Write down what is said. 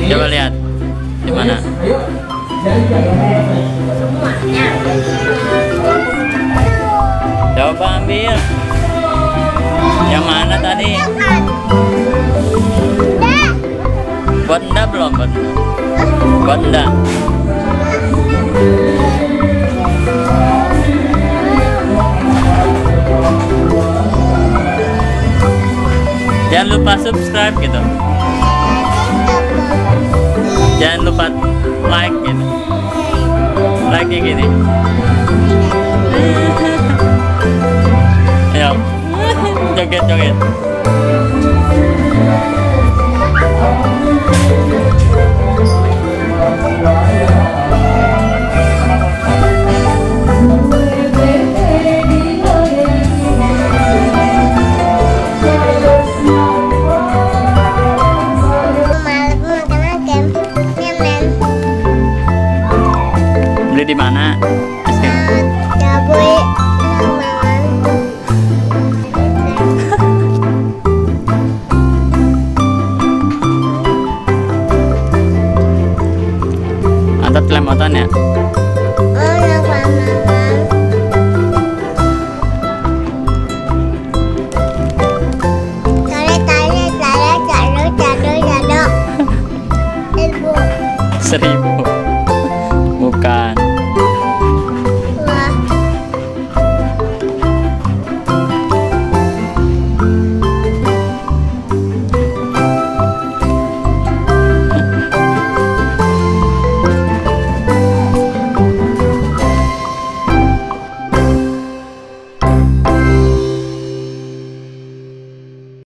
Coba lihat di mana. Semuanya. Coba ambil. Yang mana tadi? Buat enda belum? Buat enda. Jangan lupa subscribe gitu. Jangan lupa like gitu. Like kayak gini. Ayo. Joget-joget. Beli di mana? Es krim. Atau lem otan ya?